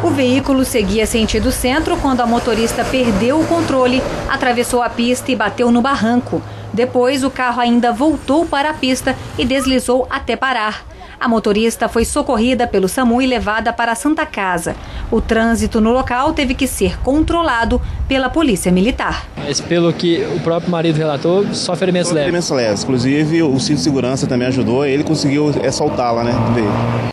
O veículo seguia sentido centro quando a motorista perdeu o controle, atravessou a pista e bateu no barranco. Depois, o carro ainda voltou para a pista e deslizou até parar. A motorista foi socorrida pelo SAMU e levada para a Santa Casa. O trânsito no local teve que ser controlado pela Polícia Militar. Mas pelo que o próprio marido relatou, só ferimentos leves. Inclusive, o cinto de segurança também ajudou, ele conseguiu soltá-la, né, do veículo.